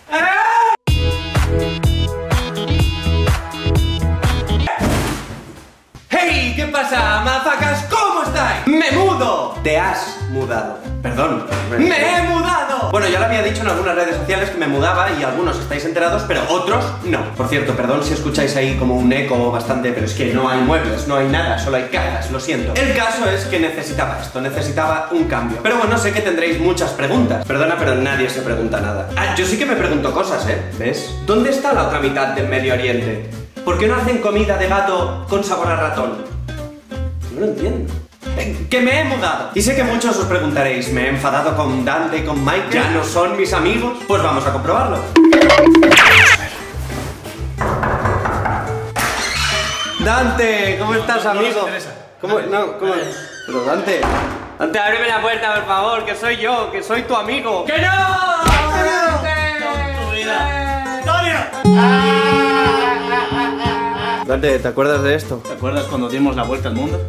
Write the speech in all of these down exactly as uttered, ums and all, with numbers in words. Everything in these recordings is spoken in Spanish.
¡Hey! ¿Qué pasa, mazafacas? ¿Cómo estáis? ¡Me mudo! Te has mudado. Perdón. ¡Me he mudado! Bueno, ya lo había dicho en algunas redes sociales que me mudaba y algunos estáis enterados, pero otros no. Por cierto, perdón si escucháis ahí como un eco bastante, pero es que no hay muebles, no hay nada, solo hay cajas, lo siento. El caso es que necesitaba esto, necesitaba un cambio. Pero bueno, sé que tendréis muchas preguntas. Perdona, pero nadie se pregunta nada. Ah, yo sí que me pregunto cosas, ¿eh? ¿Ves? ¿Dónde está la otra mitad del Medio Oriente? ¿Por qué no hacen comida de gato con sabor a ratón? No lo entiendo. ¡Que me he mudado! Y sé que muchos os preguntaréis, ¿me he enfadado con Dante y con Michael? ¿Ya no son mis amigos? Pues vamos a comprobarlo. Dante, ¿cómo estás, amigo? ¿Cómo? No, ¿cómo? Pero Dante... Dante, ábreme la puerta, por favor, que soy yo, que soy tu amigo. ¡Que no! ¡Tu vida! Dante, ¿te acuerdas de esto? ¿Te acuerdas cuando dimos la vuelta al mundo?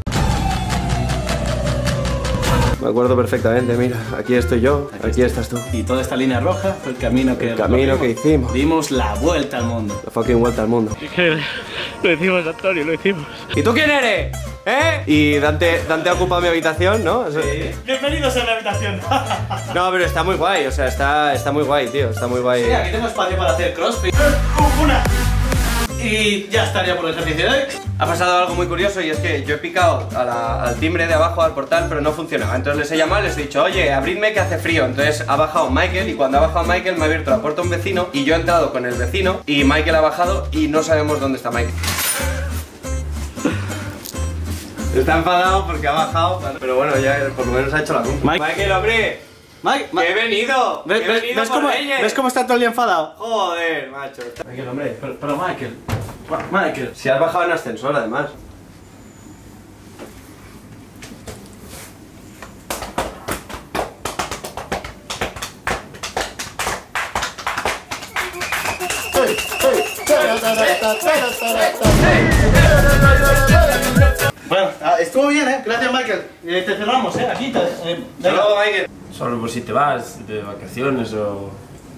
Me acuerdo perfectamente, mira, aquí estoy yo, aquí, aquí estás tú. Y toda esta línea roja fue el camino que... El camino que hicimos. Dimos la vuelta al mundo. La fucking vuelta al mundo. Lo hicimos, Antonio, lo hicimos. ¿Y tú quién eres? ¿Eh? Y Dante, Dante ha ocupado mi habitación, ¿no? Sí. Bienvenidos a la habitación. No, pero está muy guay, o sea, está, está muy guay, tío, está muy guay. Sí, aquí tengo espacio para hacer crossfit. Una. Y ya estaría por el ejercicio de hoy. Ha pasado algo muy curioso y es que yo he picado a la, al timbre de abajo al portal, pero no funcionaba. Entonces les he llamado y les he dicho, oye, abridme que hace frío. Entonces ha bajado Michael y cuando ha bajado Michael me ha abierto la puerta un vecino y yo he entrado con el vecino y Michael ha bajado y no sabemos dónde está Michael. Está enfadado porque ha bajado, pero bueno, ya por lo menos ha hecho la culpa. Mike. Michael, hombre. Mike, Mike. He venido. ¿Ves, he venido ¿ves, por cómo, Reyes. ¿Ves cómo está todo el día enfadado? Joder, macho. Michael, hombre, pero, pero Michael. Michael. Si has bajado en ascensor, además. Bueno, estuvo bien, ¿eh? Gracias, Michael. Eh, te cerramos, ¿eh? Aquí te... Eh, Hasta luego, Michael. Solo por si te vas de vacaciones o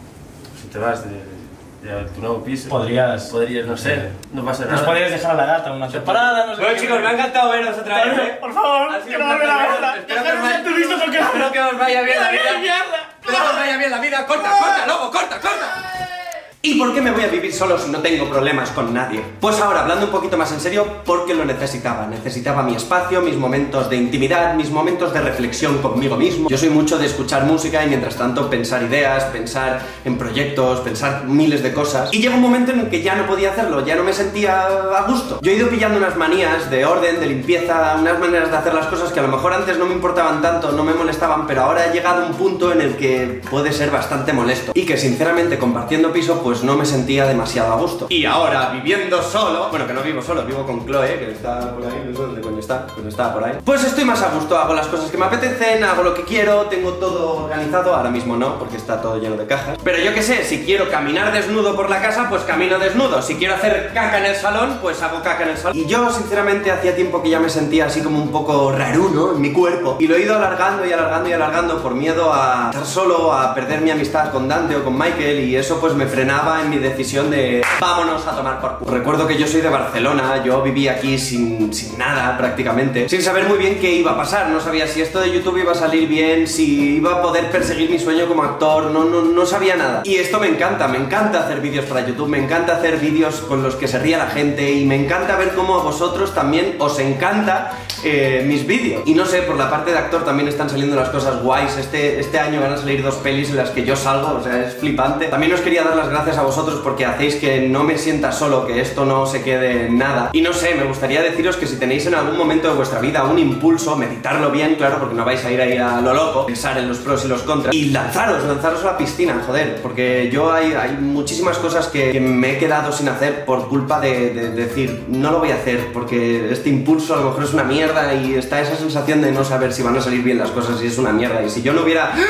si te vas de, de tu nuevo piso. Podrías... Podrías, no sé, no pasa nada. Nos podrías dejar a la gata una temporada, no sé. Bueno, chicos, me ha encantado veros otra vez, ¿eh? Por favor, Ha sido que no un me la placer. gata. Espero que os vaya- Espero que os vaya bien la vida. Espero que os vaya bien la vida. Corta, corta, lobo, corta, corta. ¿Y por qué me voy a vivir solo si no tengo problemas con nadie? Pues ahora, hablando un poquito más en serio, porque lo necesitaba. Necesitaba mi espacio, mis momentos de intimidad, mis momentos de reflexión conmigo mismo. Yo soy mucho de escuchar música y mientras tanto pensar ideas, pensar en proyectos, pensar miles de cosas. Y llegó un momento en el que ya no podía hacerlo, ya no me sentía a gusto. Yo he ido pillando unas manías de orden, de limpieza, unas maneras de hacer las cosas que a lo mejor antes no me importaban tanto, no me molestaban, pero ahora ha llegado un punto en el que puede ser bastante molesto. Y que sinceramente compartiendo piso, pues no me sentía demasiado a gusto. Y ahora, viviendo solo, bueno, que no vivo solo, vivo con Chloe, que está por ahí, no sé dónde coño está, pero está por ahí. Pues estoy más a gusto, hago las cosas que me apetecen, hago lo que quiero, tengo todo organizado, ahora mismo no, porque está todo lleno de cajas. Pero yo qué sé, si quiero caminar desnudo por la casa, pues camino desnudo. Si quiero hacer caca en el salón, pues hago caca en el salón. Y yo, sinceramente, hacía tiempo que ya me sentía así como un poco raruno en mi cuerpo. Y lo he ido alargando y alargando y alargando por miedo a estar solo, a perder mi amistad con Dante o con Michael, y eso pues me frenaba en mi decisión de vámonos a tomar por culo. Recuerdo que yo soy de Barcelona, yo viví aquí sin, sin nada prácticamente, sin saber muy bien qué iba a pasar, no sabía si esto de YouTube iba a salir bien, si iba a poder perseguir mi sueño como actor, no, no, no sabía nada. Y esto me encanta, me encanta hacer vídeos para YouTube, me encanta hacer vídeos con los que se ría la gente y me encanta ver cómo a vosotros también os encanta eh, mis vídeos. Y no sé, por la parte de actor también están saliendo las cosas guays, este, este año van a salir dos pelis en las que yo salgo, o sea, es flipante. También os quería dar las gracias a vosotros porque hacéis que no me sienta solo, que esto no se quede en nada. Y no sé, me gustaría deciros que si tenéis en algún momento de vuestra vida un impulso, meditarlo bien, claro, porque no vais a ir ahí a lo loco, pensar en los pros y los contras, y lanzaros, lanzaros a la piscina, joder, porque yo hay, hay muchísimas cosas que, que me he quedado sin hacer por culpa de, de, de decir, no lo voy a hacer, porque este impulso a lo mejor es una mierda y está esa sensación de no saber si van a salir bien las cosas y es una mierda. Y si yo no hubiera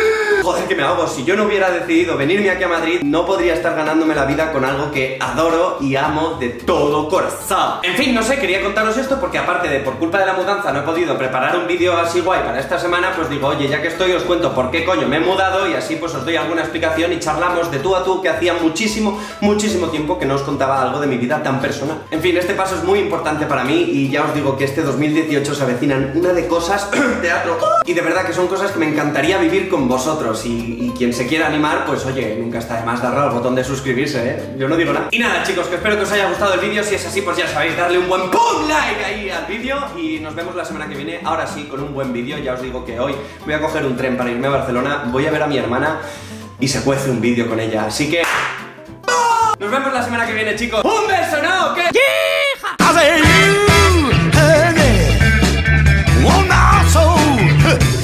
joder, que me ahogo. Si yo no hubiera decidido venirme aquí a Madrid, no podría estar ganándome la vida con algo que adoro y amo de todo corazón. En fin, no sé, quería contaros esto porque aparte de por culpa de la mudanza no he podido preparar un vídeo así guay para esta semana, pues digo, oye, ya que estoy os cuento por qué coño me he mudado y así pues os doy alguna explicación y charlamos de tú a tú, que hacía muchísimo, muchísimo tiempo que no os contaba algo de mi vida tan personal. En fin, este paso es muy importante para mí y ya os digo que este dos mil dieciocho se avecinan una de cosas, teatro, y de verdad que son cosas que me encantaría vivir con vosotros y, y quien se quiera animar, pues oye, nunca está de más darle al botón de suscribirse, ¿eh? Yo no digo nada. Y nada, chicos, que espero que os haya gustado el vídeo. Si es así, pues ya sabéis, darle un buen pum like ahí al vídeo y nos vemos la semana que viene, ahora sí, con un buen vídeo. Ya os digo que hoy voy a coger un tren para irme a Barcelona, voy a ver a mi hermana y se cuece un vídeo con ella, así que... nos vemos la semana que viene, chicos. ¡Un beso, no! ¿Qué?